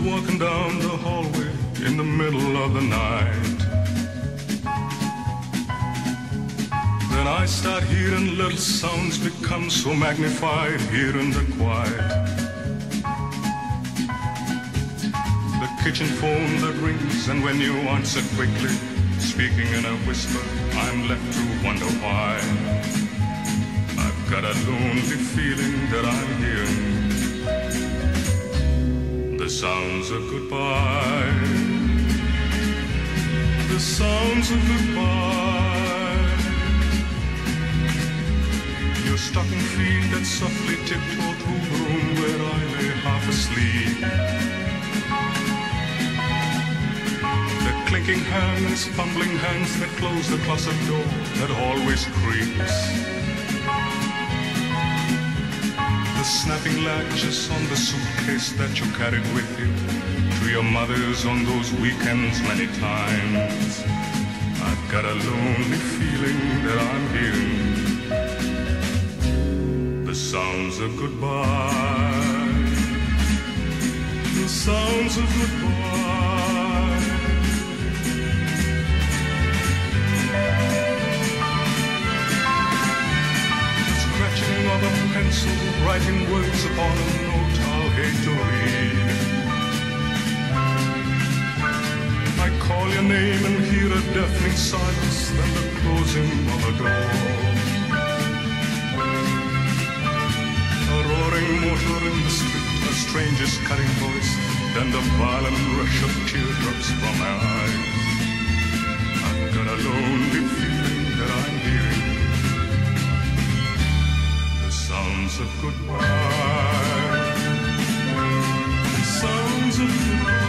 walking down the hallway in the middle of the night. Then I start hearing little sounds become so magnified here in the quiet. The kitchen phone that rings, and when you answer quickly, speaking in a whisper, I'm left to wonder why. I've got a lonely feeling that I'm hearing the sounds of goodbye. The sounds of goodbye. Your stocking feet that softly tiptoe through the room where I lay half asleep. The clinking hands, fumbling hands that close the closet door that always creaks. The snapping latches on the suitcase that you carried with you to your mother's on those weekends many times. I've got a lonely feeling that I'm hearing the sounds of goodbye. The sounds of goodbye. The scratching of a pencil, writing words upon a note I'll hate to read. I call your name and hear a deafening silence, then the closing of a door. A roaring motor in the street, a stranger's cutting voice, then the violent rush of teardrops from my eyes. I've got a lonely feeling that I'm hearing the sounds of goodbye. The sounds of goodbye.